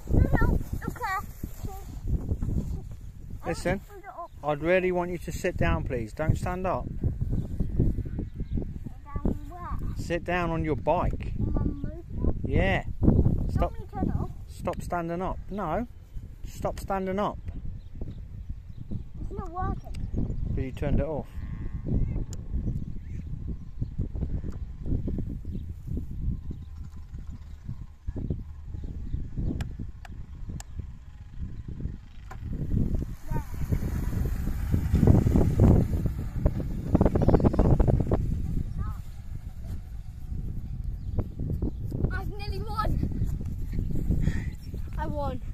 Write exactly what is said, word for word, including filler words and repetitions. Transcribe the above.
Listen, I'd really want you to sit down, please. Don't stand up. Sit down on your bike. Yeah. Stop. Stop standing up. No. Stop standing up. It's not working. Because you turned it off. I've nearly won. I won.